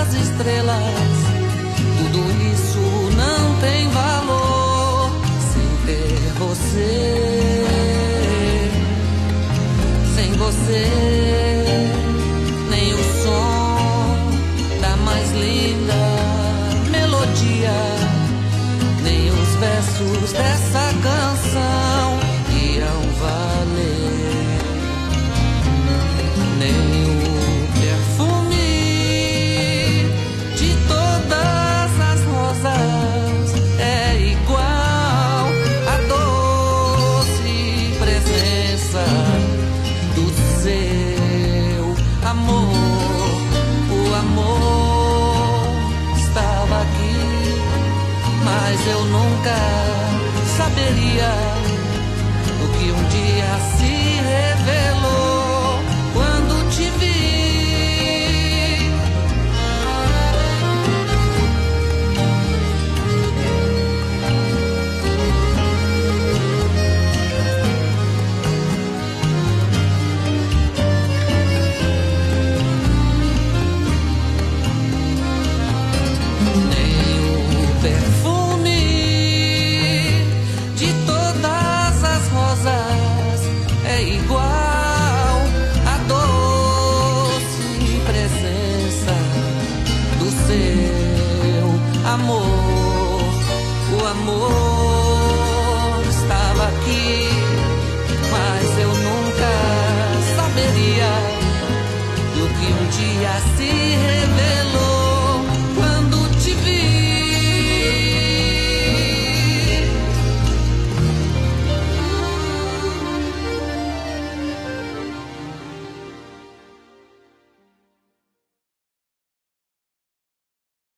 das estrelas. Tudo isso não tem valor sem ter você. Sem você, nem o som da mais linda melodia, nem os versos dessa canção irão valer, nem o perfume de todas as rosas é igual à doce presença do seu amor. O amor estava aqui, mas eu nunca saberia o que um dia se revelou quando te vi. Amor, o amor estava aqui, mas eu nunca saberia do que um dia se revelou.